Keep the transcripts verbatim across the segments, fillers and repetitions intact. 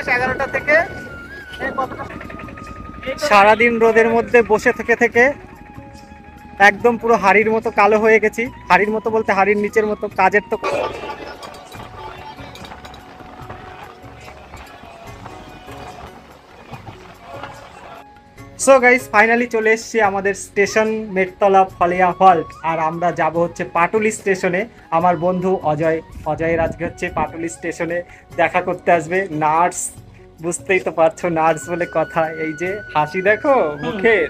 শেষ এগারোটা থেকে সারাদিন রোদের মধ্যে বসে থেকে থেকে একদম পুরো হাড়ির মতো কালো হয়ে গেছি। হাড়ির মতো বলতে হাড়ির নিচের মতো, কাজের তো সো গাইস ফাইনালি চলে এসেছি আমাদের স্টেশন মেটতলা ফলিয়া হল্ট। আর আমরা যাব হচ্ছে পাটুলি স্টেশনে। আমার বন্ধু অজয় অজয়ের আজকে হচ্ছে পাটুলি স্টেশনে দেখা করতে আসবে। নার্স, বুঝতেই তো পারছো নার্স বলে কথা, এই যে হাসি দেখো মুখের,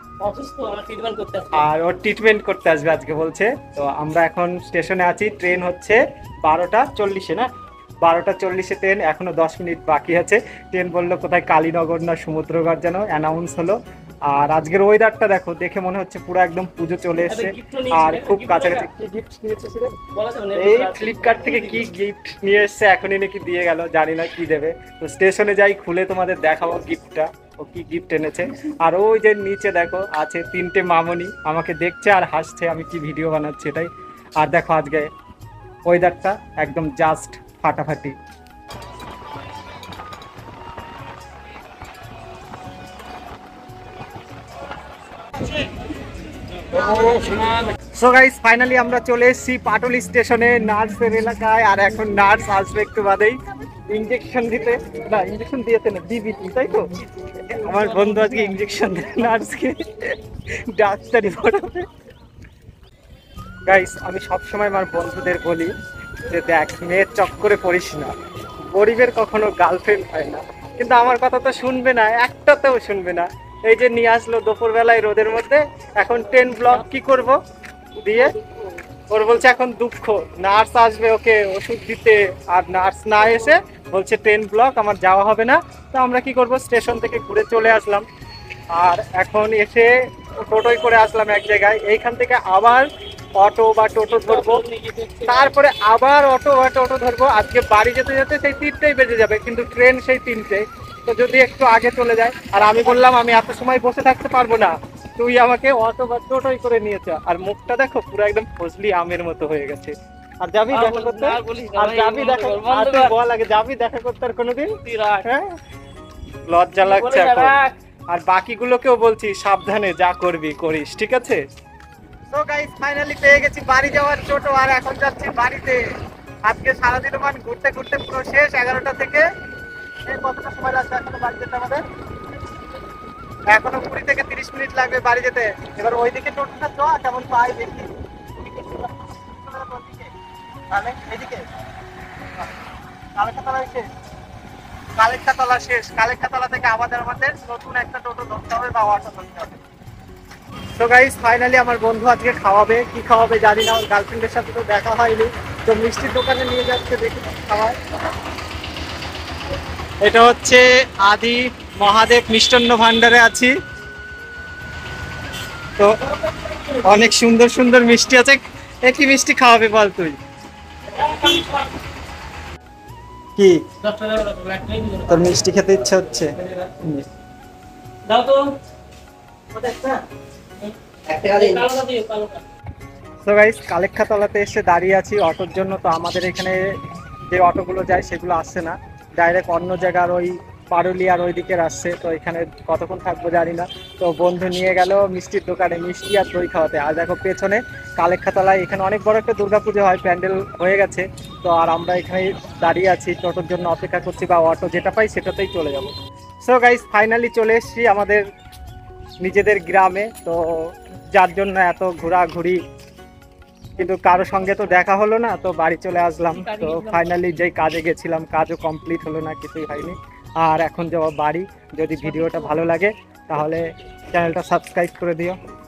আর ওর ট্রিটমেন্ট করতে আসবে আজকে বলছে। তো আমরা এখন স্টেশনে আছি, ট্রেন হচ্ছে বারোটা চল্লিশে না বারোটা চল্লিশে ট্রেন, এখনো দশ মিনিট বাকি আছে। ট্রেন বললো কোথায় কালীনগর না সমুদ্রগড় যেন অ্যানাউন্স হলো। আর আজকের ওয়েদারটা দেখো, দেখে মনে হচ্ছে পুরো একদম পুজো চলে এসছে আর খুব কাছাকাছি। এই ফ্লিপকার্ট থেকে কি গিফট নিয়ে এসছে, এখনই নাকি দিয়ে গেল, জানি না কি দেবে। তো স্টেশনে যাই, খুলে তোমাদের দেখাবো গিফটটা, ও কি গিফট এনেছে। আর ওই যে নিচে দেখো আছে তিনটে মামনি, আমাকে দেখছে আর হাসছে আমি কি ভিডিও বানাচ্ছি এটাই। আর দেখো আজকে ওয়েদারটা একদম জাস্ট ফাটাফাটি। সো গাইস ফাইনালি আমরা চলে এসেছি পাটুলি স্টেশনে, নার্সের এলাকায়। আর এখন নার্স আসবে একটু বাদেই ইঞ্জেকশন দিতে, না ইঞ্জেকশন দিয়েতে না দিবি, তাই তো আমার বন্ধু আজকে ইঞ্জেকশন দেয় নার্সকে, ডাক্তারি পড়াবে। গাইস আমি সবসময় আমার বন্ধুদের বলি যে দেখ, মেয়ের চক্করে পড়িস না, গরিবের কখনো গার্লফ্রেন্ড হয় না। কিন্তু আমার কথা তো শুনবে না, একটাতেও শুনবে না। এই যে নিয়ে আসলো দুপুরবেলায় রোদের মধ্যে, এখন টেন ব্লক কি করব দিয়ে, ওর বলছে এখন দুঃখ, নার্স আসবে ওকে ওষুধ দিতে, আর নার্স না এসে বলছে টেন ব্লক আমার যাওয়া হবে না। তো আমরা কি করব, স্টেশন থেকে ঘুরে চলে আসলাম। আর এখন এসে টোটোয় করে আসলাম এক জায়গায়, এইখান থেকে আবার অটো বা টোটো ধরবো, তারপরে আবার অটো বা টোটো ধরবো। আজকে বাড়ি যেতে যেতে সেই তিনটেই বেজে যাবে, কিন্তু ট্রেন সেই তিনটে। তো যদি একটু আগে চলে যায়, আর আমি বললাম আমি এত সময় বসে থাকতে পারবো না, তুই আমাকে অটো বা টোটোই করে নিয়েছ। আর মুখটা দেখো পুরো একদম ফজলি আমের মতো হয়ে গেছে। আর যাবি দেখা করতে, আর যাবি দেখা করতে, বল আগে যাবি দেখা করতে আর কোনোদিন? হ্যাঁ লজ্জা লাগছে এখন। আর বাকিগুলোকেও বলছি সাবধানে যা করবি করিস, ঠিক আছে? তো গাইস ফাইনালি পেয়ে গেছি বাড়ি যাওয়ার টোটো, আর এখন যাচ্ছি বাড়িতে। আজকে সারাদিন মান ঘুরতে ঘুরতে পুরো শেষ এগারোটা থেকে। এই কতটা সময় লাগবে এখনো বাড়ি যেতে আমাদের? এখনো কুড়ি থেকে তিরিশ মিনিট লাগবে বাড়ি যেতে। এবার ওইদিকে টোটোটা চ, কেমন পাই দেখি। তাহলে এইদিকে কালেক্টাতলা শেষ, কালেক্টাতলা শেষ, কালেক্টাতলা থেকে আমাদের আমাদের নতুন একটা টোটো ধরতে হবে বা অটো ধরতে হবে। তো গাইস ফাইনালি আমার বন্ধু আজকে খাওয়াবে, কি খাওয়াবে জানি না, ওর গার্লফ্রেন্ডের সাথে তো দেখা হয়নি। তো মিষ্টির দোকানে নিয়ে যাচ্ছে, দেখি খাওয়ায়। এটা হচ্ছে আদি মহাদেব মিষ্টান্ন ভান্ডারে আছি। তো অনেক সুন্দর সুন্দর মিষ্টি আছে। একই মিষ্টি খাওয়াবে বল তুই? কি তোর মিষ্টি খেতে ইচ্ছা হচ্ছে? দাও তো। তো গাইস কালেক্টাতলাতে এসে দাঁড়িয়ে আছি অটোর জন্য। তো আমাদের এখানে যে অটোগুলো যায় সেগুলো আসছে না, ডাইরেক্ট অন্য জায়গার ওই পারুলিয়ার ওই দিকের আসছে। তো এখানে কতক্ষণ থাকবো জানি না। তো বন্ধু নিয়ে গেল মিষ্টির দোকানে মিষ্টি আর দই খাওয়াতে। আর দেখো পেছনে কালেক্টাতলায় এখানে অনেক বড় একটা দুর্গাপুজো হয়, প্যান্ডেল হয়ে গেছে। তো আর আমরা এখানে দাঁড়িয়ে আছি, টোটোর জন্য অপেক্ষা করছি, বা অটো যেটা পাই সেটাতেই চলে যাবো। সো গাইস ফাইনালি চলে এসেছি আমাদের নিজেদের গ্রামে। তো যার জন্য এত ঘোরাঘুরি, কিন্তু কারো সঙ্গে তো দেখা হলো না, তো বাড়ি চলে আসলাম। তো ফাইনালি যেই কাজে গেছিলাম কাজও কমপ্লিট হলো না, কিছুই হয়নি। আর এখন যাবো বাড়ি। যদি ভিডিওটা ভালো লাগে তাহলে চ্যানেলটা সাবস্ক্রাইব করে দিও।